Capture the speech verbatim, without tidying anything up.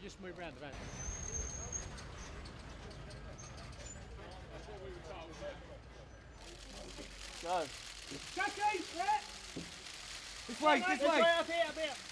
just move round the van. Go. Jackie, yeah. This way, this way. Up here, up here.